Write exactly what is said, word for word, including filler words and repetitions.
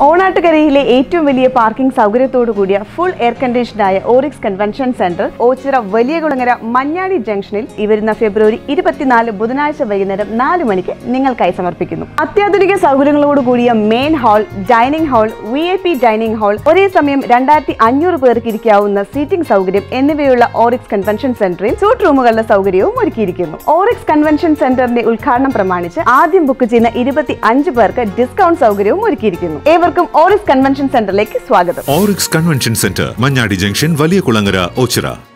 ഓണാട്ടുകരയിലെ ഏറ്റവും വലിയ പാർക്കിംഗ് സൗകര്യത്തോടു കൂടിയ ഫുൾ എയർ കണ്ടീഷനായ ഓറിക്സ് കൺവെൻഷൻ സെന്റർ ഓച്ചിറ വലിയകുളങ്ങര മഞ്ഞാടി ജംഗ്ഷനിൽ ഈ വരുന്ന ഫെബ്രുവരി ഇരുപത്തിനാല് ബുധനാഴ്ച വൈകുന്നേരം നാല് മണിക്ക് നിങ്ങൾക്കായി സമർപ്പിക്കുന്നു. അത്യാധുനിക സൗകര്യങ്ങളോട് കൂടിയ main hall, dining hall, V I P dining hall, ഒരേ സമയം രണ്ടായിരത്തി അഞ്ഞൂറ് പേർക്ക് ഇരിക്കാവുന്ന സീറ്റിംഗ് സൗകര്യം എന്നിവയുള്ള ഓറിക്സ് കൺവെൻഷൻ സെന്ററിൽ സൂട്ട് റൂമുകളുടെ സൗകര്യവും ഒരുക്കിയിരിക്കുന്നു. ഓറിക്സ് കൺവെൻഷൻ സെന്ററിന്റെ ഉദ്ഘാടനം പ്രമാണിച്ച് ആദ്യം ബുക്ക് ചെയ്യുന്ന ഇരുപത്തി അഞ്ച് പേർക്ക് ഡിസ്കൗണ്ട് സൗകര്യവും ഒരുക്കിയിരിക്കുന്നു. ഏവർക്കും ഓറിക്സ് കൺവെൻഷൻ സെന്ററിലേക്ക് സ്വാഗതം. Orix convention centre, Manjadi junction, Valiyakulangara, Ochira.